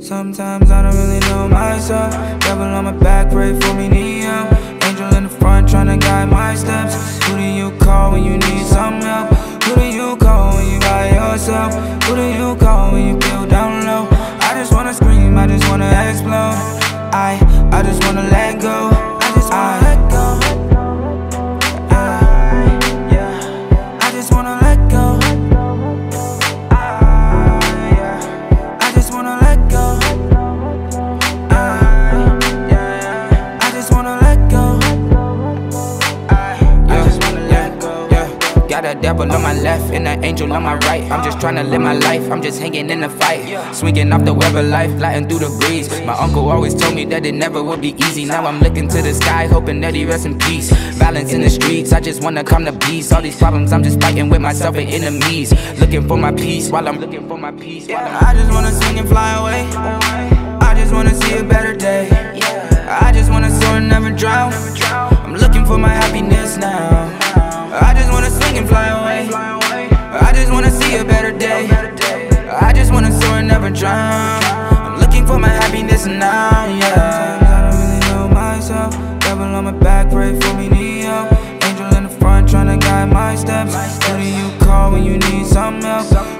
Sometimes I don't really know myself. Devil on my back, pray for me, need help. Angel in the front, tryna guide my steps. Who do you call when you need some help? Who do you call when you by yourself? Who do you call when you feel down low? I just wanna scream, I just wanna explode. I just wanna let go. I just wanna let go. I just wanna let go. I just wanna let go. I just wanna let go. I just wanna let go. Got a devil on my left and an angel on my right. I'm just tryna live my life, I'm just hanging in the fight. Swinging off the web of life, gliding through the breeze. My uncle always told me that it never would be easy. Now I'm looking to the sky, hoping that he rests in peace. Balance in the streets, I just wanna come to peace. All these problems, I'm just fighting with myself and enemies. Looking for my peace while I'm looking for my peace. I just wanna sing and fly away. I just wanna see a better day. I just wanna soar and never drown. I'm looking for my happiness now. I just wanna sing and fly away. I just wanna see a better day. I just wanna soar and never drown. I'm looking for my happiness now, yeah. Sometimes I don't really know myself. Devil on my back, pray for me, need help. Angel in the front, tryna guide my steps. Who do you call when you need some help?